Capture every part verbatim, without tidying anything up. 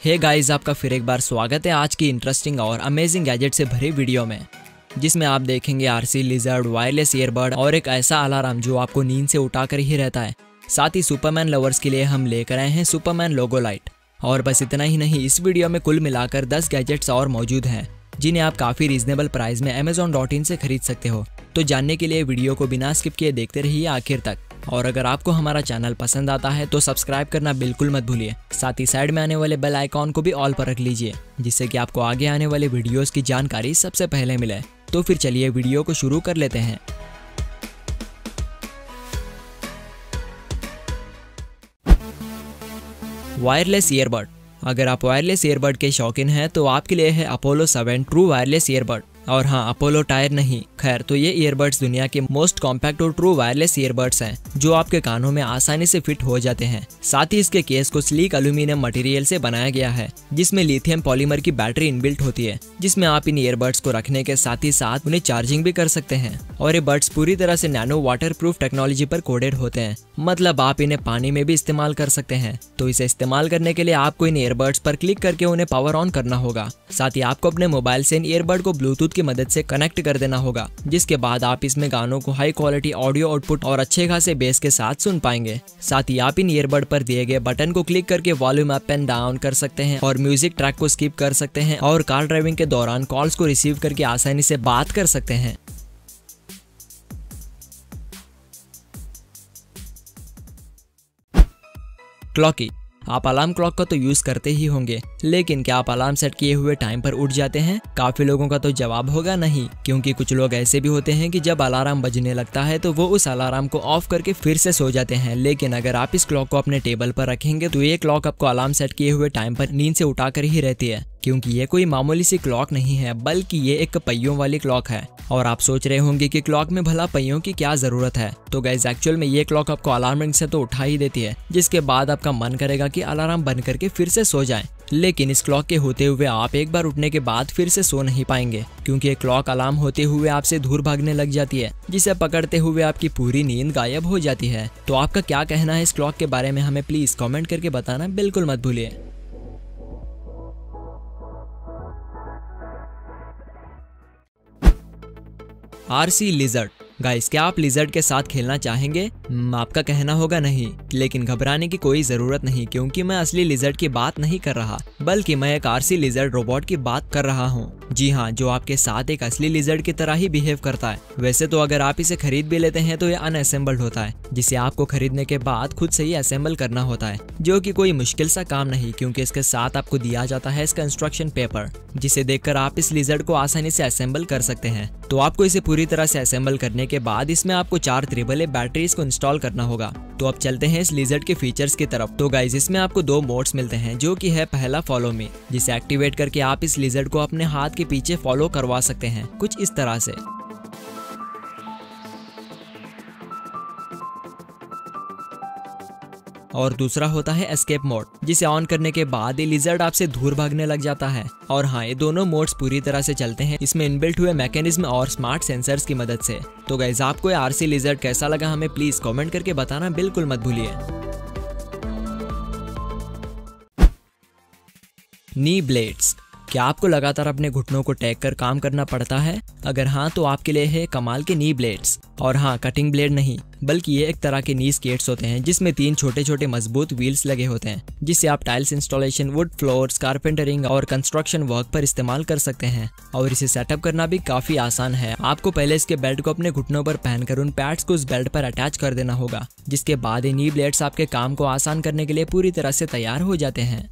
Hey guys, आपका फिर एक बार स्वागत है आज की इंटरेस्टिंग और अमेजिंग गैजेट से भरी वीडियो में, जिसमें आप देखेंगे आरसी लिजर्ड, वायरलेस ईयरबड और एक ऐसा अलार्म जो आपको नींद से उठाकर ही रहता है। साथ ही सुपरमैन लवर्स के लिए हम लेकर आए हैं सुपरमैन लोगो लाइट। और बस इतना ही नहीं, इस वीडियो में कुल मिलाकर दस गैजेट्स और मौजूद हैं जिन्हें आप काफ़ी रीजनेबल प्राइस में अमेजॉन डॉट इन से खरीद सकते हो। तो जानने के लिए वीडियो को बिना स्किप किए देखते रहिए आखिर तक। और अगर आपको हमारा चैनल पसंद आता है तो सब्सक्राइब करना बिल्कुल मत भूलिए। साथ ही साइड में आने वाले बेल आइकॉन को भी ऑल पर रख लीजिए, जिससे कि आपको आगे आने वाले वीडियोस की जानकारी सबसे पहले मिले। तो फिर चलिए वीडियो को शुरू कर लेते हैं। Wireless earbud. अगर आप वायरलेस ईयरबड के शौकीन हैं तो आपके लिए है Apollo seven true wireless earbud. और हाँ, अपोलो टायर नहीं, खैर तो ये ईयरबड्स दुनिया के मोस्ट कॉम्पैक्ट और ट्रू वायरलेस ईयरबड्स हैं जो आपके कानों में आसानी से फिट हो जाते हैं। साथ ही इसके केस को स्लीक एल्यूमिनियम मटेरियल से बनाया गया है, जिसमें लिथियम पॉलीमर की बैटरी इनबिल्ट होती है, जिसमें आप इन ईयरबड्स को रखने के साथ ही साथ उन्हें चार्जिंग भी कर सकते हैं। और ये बड्स पूरी तरह से नैनो वाटर प्रूफ टेक्नोलॉजी पर कोडेड होते हैं, मतलब आप इन्हें पानी में भी इस्तेमाल कर सकते हैं। तो इसे इस्तेमाल करने के लिए आपको इन ईयरबड्स पर क्लिक करके उन्हें पावर ऑन करना होगा। साथ ही आपको अपने मोबाइल से इन ईयरबड को ब्लूटूथ की मदद से कनेक्ट कर देना होगा, जिसके बाद आप इसमें गानों को हाई क्वालिटी ऑडियो आउटपुट और अच्छे खासे बेस के साथ सुन पाएंगे। साथ ही आप इन ईयरबड पर दिए गए बटन को क्लिक करके वॉल्यूम अप एंड डाउन कर सकते हैं और म्यूजिक ट्रैक को स्किप कर सकते हैं और कार ड्राइविंग के दौरान कॉल्स को रिसीव करके आसानी से बात कर सकते हैं। क्लॉकी। आप अलार्म क्लॉक का तो यूज करते ही होंगे, लेकिन क्या आप अलार्म सेट किए हुए टाइम पर उठ जाते हैं? काफी लोगों का तो जवाब होगा नहीं, क्योंकि कुछ लोग ऐसे भी होते हैं कि जब अलार्म बजने लगता है तो वो उस अलार्म को ऑफ करके फिर से सो जाते हैं। लेकिन अगर आप इस क्लॉक को अपने टेबल पर रखेंगे तो ये क्लॉक आपको अलार्म सेट किए हुए टाइम पर नींद से उठाकर ही रहती है, क्योंकि ये कोई मामूली सी क्लॉक नहीं है, बल्कि ये एक पहियों वाली क्लॉक है। और आप सोच रहे होंगे कि क्लॉक में भला पहियों की क्या जरूरत है? तो गाइस, एक्चुअल में ये क्लॉक आपको अलार्म रिंग से तो उठा ही देती है, जिसके बाद आपका मन करेगा कि अलार्म बंद करके फिर से सो जाएं। लेकिन इस क्लॉक के होते हुए आप एक बार उठने के बाद फिर से सो नहीं पाएंगे, क्योंकि क्लॉक अलार्म होते हुए आपसे दूर भागने लग जाती है, जिसे पकड़ते हुए आपकी पूरी नींद गायब हो जाती है। तो आपका क्या कहना है इस क्लॉक के बारे में? हमें प्लीज कमेंट करके बताना बिल्कुल मत भूलिए। RC lizard. गाइस, क्या आप लिजर्ड के साथ खेलना चाहेंगे? आपका कहना होगा नहीं, लेकिन घबराने की कोई जरूरत नहीं, क्योंकि मैं असली लिजर्ड की बात नहीं कर रहा, बल्कि मैं एक आरसी लिजर्ड रोबोट की बात कर रहा हूँ। जी हाँ, जो आपके साथ एक असली लिजर्ड की तरह ही बिहेव करता है। वैसे तो अगर आप इसे खरीद भी लेते हैं तो ये अनअसेंबल्ड होता है, जिसे आपको खरीदने के बाद खुद से ही असेंबल करना होता है, जो कि कोई मुश्किल सा काम नहीं, क्योंकि इसके साथ आपको दिया जाता है इसका इंस्ट्रक्शन पेपर, जिसे देखकर आप इस लिजर्ड को आसानी से असेंबल कर सकते हैं। तो आपको इसे पूरी तरह से असेंबल करने के बाद इसमें आपको चार ट्रिपल ए बैटरीज को इंस्टॉल करना होगा। तो अब चलते हैं इस लिजर्ड के फीचर्स की तरफ। तो गाइस, इसमें आपको दो मोड्स मिलते हैं, जो कि है पहला फॉलो मी, जिसे एक्टिवेट करके आप इस लिजर्ड को अपने हाथ के पीछे फॉलो करवा सकते हैं, कुछ इस तरह से। और दूसरा होता है एस्केप मोड, जिसे ऑन करने के बाद ये लिजर्ड आपसे दूर भागने लग जाता है। और हाँ, ये दोनों मोड्स पूरी तरह से चलते हैं इसमें इनबिल्ट हुए मैकेनिज्म और स्मार्ट सेंसर्स की मदद से। तो गाइस, आपको ये आरसी लिजर्ड कैसा लगा हमें प्लीज कमेंट करके बताना बिल्कुल मत भूलिए। Knee blades. क्या आपको लगातार अपने घुटनों को टेक कर काम करना पड़ता है? अगर हाँ, तो आपके लिए है कमाल के नी ब्लेड्स। और हाँ, कटिंग ब्लेड नहीं, बल्कि ये एक तरह के नी स्केट्स होते हैं, जिसमें तीन छोटे छोटे मजबूत व्हील्स लगे होते हैं, जिससे आप tiles installation, wood floors, carpentering और कंस्ट्रक्शन वर्क पर इस्तेमाल कर सकते हैं। और इसे सेटअप करना भी काफी आसान है। आपको पहले इसके बेल्ट को अपने घुटनों पर पहनकर उन पैड्स को उस बेल्ट पर अटैच कर देना होगा, जिसके बाद ये नी ब्लेड्स आपके काम को आसान करने के लिए पूरी तरह से तैयार हो जाते हैं।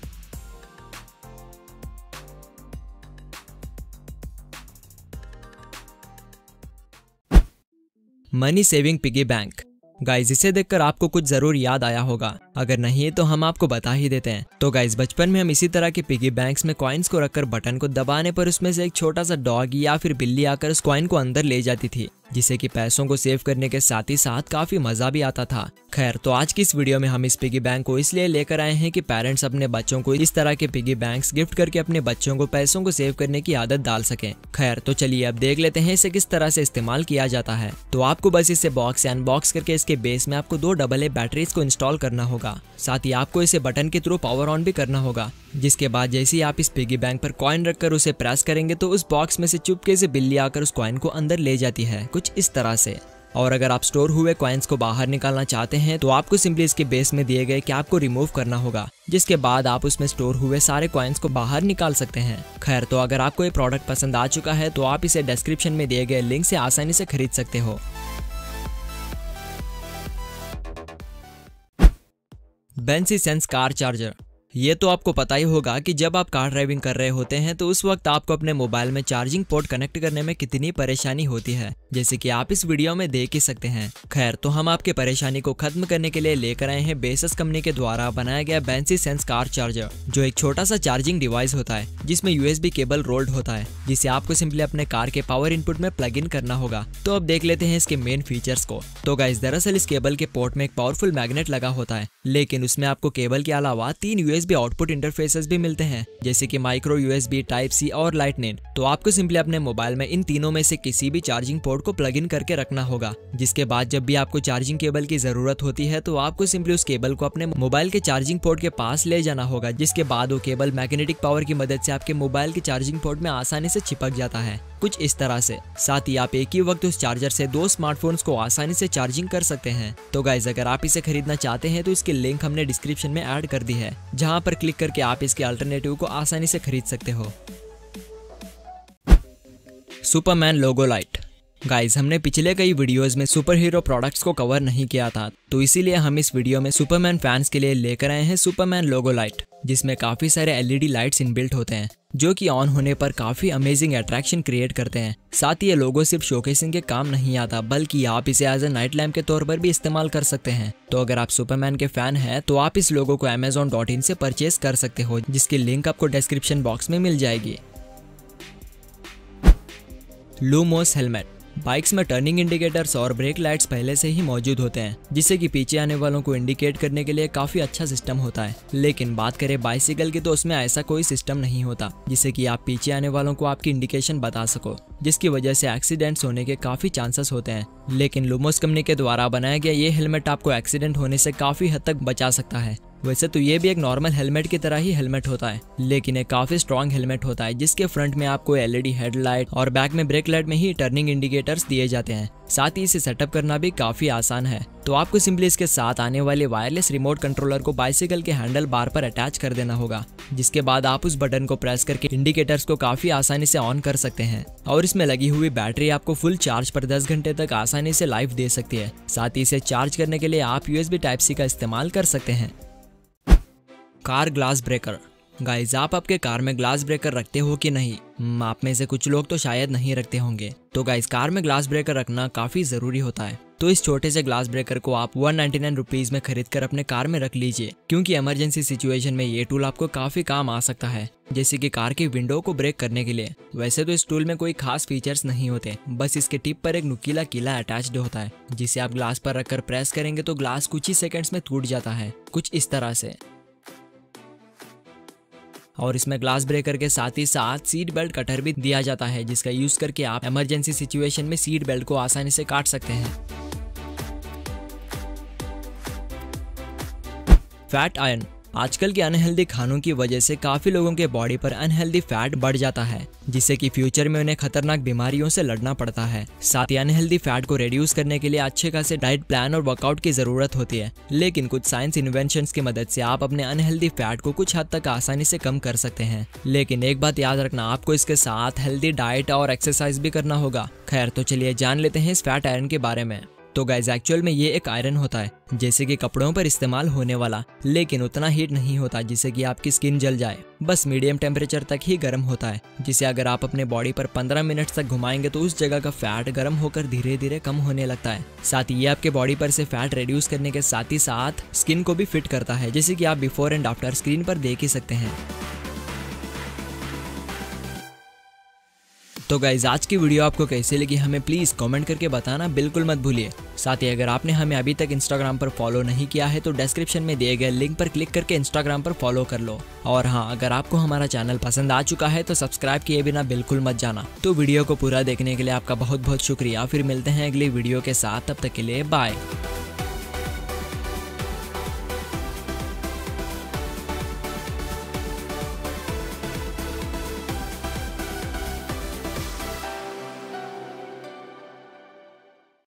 Money saving piggy bank. Guys, इसे देखकर आपको कुछ जरूर याद आया होगा, अगर नहीं तो हम आपको बता ही देते हैं। तो गाइज, बचपन में हम इसी तरह के पिगी बैंक्स में कॉइन्स को रखकर बटन को दबाने पर उसमें से एक छोटा सा डॉग या फिर बिल्ली आकर उस कॉइन को अंदर ले जाती थी। जिससे कि पैसों को सेव करने के साथ ही साथ काफी मजा भी आता था। खैर, तो आज की इस वीडियो में हम इस पिगी बैंक को इसलिए लेकर आए हैं कि पेरेंट्स अपने बच्चों को इस तरह के पिगी बैंक्स गिफ्ट करके अपने बच्चों को पैसों को सेव करने की आदत डाल सकें। खैर, तो चलिए अब देख लेते हैं इसे किस तरह से इस्तेमाल किया जाता है। तो आपको बस इसे बॉक्स से अनबॉक्स करके इसके बेस में आपको दो डबल ए बैटरीज को इंस्टॉल करना होगा। साथ ही आपको इसे बटन के थ्रू पावर ऑन भी करना होगा, जिसके बाद जैसे ही आप इस पिगी बैंक पर कॉइन रखकर उसे प्रेस करेंगे तो उस बॉक्स में से चुपके से बिल्ली आकर उस कॉइन को अंदर ले जाती है, कुछ इस तरह से। और अगर आप स्टोर हुए कॉइन्स को बाहर निकालना चाहते हैं तो आपको सिंपली इसके बेस में दिए गए कैप को रिमूव करना होगा, जिसके बाद आप उसमें स्टोर हुए सारे कॉइन्स को बाहर निकाल सकते हैं। खैर, तो अगर आपको ये प्रोडक्ट पसंद आ चुका है तो आप इसे डिस्क्रिप्शन में दिए गए लिंक से आसानी से खरीद सकते हो। Bency sense car charger. ये तो आपको पता ही होगा कि जब आप कार ड्राइविंग कर रहे होते हैं तो उस वक्त आपको अपने मोबाइल में चार्जिंग पोर्ट कनेक्ट करने में कितनी परेशानी होती है, जैसे कि आप इस वीडियो में देख ही सकते हैं। खैर, तो हम आपके परेशानी को खत्म करने के लिए लेकर आए हैं बेसस कंपनी के द्वारा बनाया गया बेंसी सेंस कार चार्जर, जो एक छोटा सा चार्जिंग डिवाइस होता है जिसमें यूएसबी केबल रोल्ड होता है, जिसे आपको सिंपली अपने कार के पावर इनपुट में प्लग इन करना होगा। तो अब देख लेते हैं इसके मेन फीचर्स को। तो गाइस, दरअसल इस केबल के पोर्ट में एक पावरफुल मैग्नेट लगा होता है, लेकिन उसमें आपको केबल के अलावा तीन यूएसबी आउटपुट इंटरफेसेस भी मिलते हैं, जैसे कि माइक्रो यूएसबी, टाइप सी और लाइटनिंग। तो आपको सिंपली अपने मोबाइल में इन तीनों में से किसी भी चार्जिंग पोर्ट को प्लग इन करके रखना होगा, जिसके बाद जब भी आपको चार्जिंग केबल की जरूरत होती है तो आपको सिंपली उस केबल को अपने मोबाइल के चार्जिंग पोर्ट के पास ले जाना होगा, जिसके बाद वो केबल मैग्नेटिक पावर की मदद से आपके मोबाइल के चार्जिंग पोर्ट में आसानी से चिपक जाता है, कुछ इस तरह से। साथ ही आप एक ही वक्त उस चार्जर से दो स्मार्टफोन्स को आसानी से चार्जिंग कर सकते हैं। तो गाइज, अगर आप इसे खरीदना चाहते हैं तो इसकी लिंक हमने डिस्क्रिप्शन में ऐड कर दी है, जहां पर क्लिक करके आप इसके अल्टरनेटिव को आसानी से खरीद सकते हो। सुपरमैन लोगो लाइट। गाइज, हमने पिछले कई वीडियोस में सुपर हीरो प्रोडक्ट्स को कवर नहीं किया था, तो इसीलिए हम इस वीडियो में सुपरमैन फैंस के लिए लेकर आए हैं सुपरमैन लोगो लाइट, जिसमें काफी सारे एलईडी लाइट्स इनबिल्ट होते हैं, जो कि ऑन होने पर काफी अमेजिंग अट्रैक्शन क्रिएट करते हैं। साथ ही ये लोगो सिर्फ शोकेसिंग के काम नहीं आता, बल्कि आप इसे एज ए नाइट लैम्प के तौर पर भी इस्तेमाल कर सकते हैं। तो अगर आप सुपरमैन के फैन हैं तो आप इस लोगो को अमेजॉन डॉट इन से परचेज कर सकते हो, जिसकी लिंक आपको डिस्क्रिप्शन बॉक्स में मिल जाएगी। Lumos helmet. बाइक्स में टर्निंग इंडिकेटर्स और ब्रेक लाइट्स पहले से ही मौजूद होते हैं, जिससे कि पीछे आने वालों को इंडिकेट करने के लिए काफी अच्छा सिस्टम होता है। लेकिन बात करें बाइसिकल की तो उसमें ऐसा कोई सिस्टम नहीं होता जिससे कि आप पीछे आने वालों को आपकी इंडिकेशन बता सको, जिसकी वजह से एक्सीडेंट्स होने के काफी चांसेस होते हैं। लेकिन लूमोस कंपनी के द्वारा बनाया गया ये हेलमेट आपको एक्सीडेंट होने से काफी हद तक बचा सकता है। वैसे तो ये भी एक नॉर्मल हेलमेट की तरह ही हेलमेट होता है, लेकिन एक काफी स्ट्रॉन्ग हेलमेट होता है, जिसके फ्रंट में आपको एलईडी हेडलाइट और बैक में ब्रेक लाइट में ही टर्निंग इंडिकेटर्स दिए जाते हैं। साथ ही इसे सेटअप करना भी काफी आसान है। तो आपको सिंपली इसके साथ आने वाले वायरलेस रिमोट कंट्रोलर को बाइसिकल के हैंडल बार पर अटैच कर देना होगा, जिसके बाद आप उस बटन को प्रेस करके इंडिकेटर्स को काफी आसानी से ऑन कर सकते हैं। और इसमें लगी हुई बैटरी आपको फुल चार्ज पर दस घंटे तक आसानी से लाइफ दे सकती है। साथ ही इसे चार्ज करने के लिए आप यूएसबी टाइप सी का इस्तेमाल कर सकते हैं। Car glass breaker. गाइज, आप आपके कार में ग्लास ब्रेकर रखते हो कि नहीं? आप में से कुछ लोग तो शायद नहीं रखते होंगे। तो गाइज, कार में ग्लास ब्रेकर रखना काफी जरूरी होता है। तो इस छोटे से ग्लास ब्रेकर को आप वन नाइन्टी नाइन रुपीज में खरीद कर अपने कार में रख लीजिए, क्योंकि इमरजेंसी सिचुएशन में ये टूल आपको काफी काम आ सकता है, जैसे कि कार की विंडो को ब्रेक करने के लिए। वैसे तो इस टूल में कोई खास फीचर्स नहीं होते, बस इसके टिप पर एक नुकीला कीला अटैच्ड होता है, जिसे आप ग्लास पर रखकर प्रेस करेंगे तो ग्लास कुछ ही सेकंड्स में टूट जाता है, कुछ इस तरह से। और इसमें ग्लास ब्रेकर के साथ ही साथ सीट बेल्ट कटर भी दिया जाता है, जिसका यूज करके आप इमरजेंसी सिचुएशन में सीट बेल्ट को आसानी से काट सकते हैं। Fat iron. आजकल के अनहेल्दी खानों की वजह से काफी लोगों के बॉडी पर अनहेल्दी फैट बढ़ जाता है, जिससे कि फ्यूचर में उन्हें खतरनाक बीमारियों से लड़ना पड़ता है। साथ ही अनहेल्दी फैट को रिड्यूस करने के लिए अच्छे खासे डाइट प्लान और वर्कआउट की जरूरत होती है। लेकिन कुछ साइंस इन्वेंशंस की मदद से आप अपने अनहेल्दी फैट को कुछ हद तक आसानी से कम कर सकते हैं। लेकिन एक बात याद रखना, आपको इसके साथ हेल्दी डाइट और एक्सरसाइज भी करना होगा। खैर, तो चलिए जान लेते हैं इस फैट आयरन के बारे में। तो गाइज, एक्चुअल में ये एक आयरन होता है, जैसे कि कपड़ों पर इस्तेमाल होने वाला, लेकिन उतना हीट नहीं होता जिससे कि आपकी स्किन जल जाए। बस मीडियम टेम्परेचर तक ही गर्म होता है, जिसे अगर आप अपने बॉडी पर पंद्रह मिनट तक घुमाएंगे तो उस जगह का फैट गर्म होकर धीरे धीरे कम होने लगता है। साथ ही ये आपके बॉडी पर से फैट रिड्यूस करने के साथ ही साथ स्किन को भी फिट करता है, जैसे कि आप बिफोर एंड आफ्टर स्क्रीन पर देख ही सकते हैं। तो गाइज आज की वीडियो आपको कैसे लगी हमें प्लीज कमेंट करके बताना बिल्कुल मत भूलिए। साथ ही अगर आपने हमें अभी तक इंस्टाग्राम पर फॉलो नहीं किया है तो डिस्क्रिप्शन में दिए गए लिंक पर क्लिक करके इंस्टाग्राम पर फॉलो कर लो। और हाँ, अगर आपको हमारा चैनल पसंद आ चुका है तो सब्सक्राइब किए बिना बिल्कुल मत जाना। तो वीडियो को पूरा देखने के लिए आपका बहुत बहुत शुक्रिया। फिर मिलते हैं अगली वीडियो के साथ, तब तक के लिए बाय।